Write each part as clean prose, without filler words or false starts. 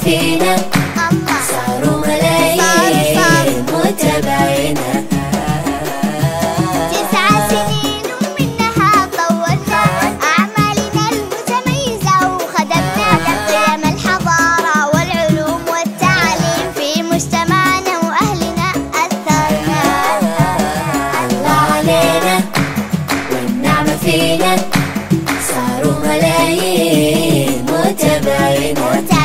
فينا صاروا ملايين متابعينا. 9 سنين ومنها طورنا أعمالنا المتميزة وخدمنا قيم الحضارة والعلوم والتعليم في مجتمعنا وأهلنا أثرنا. الله علينا والنعمة فينا صاروا ملايين متابعينا.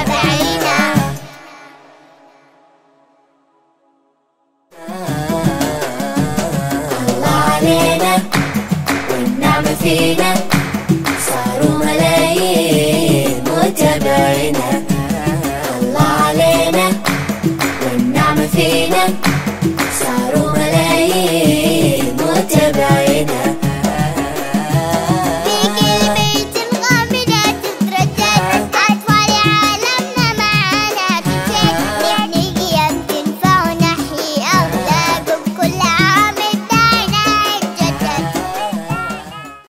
الله علينا والنعمة فينا صاروا ملايين متابعينا. الله علينا والنعمة فينا صاروا ملايين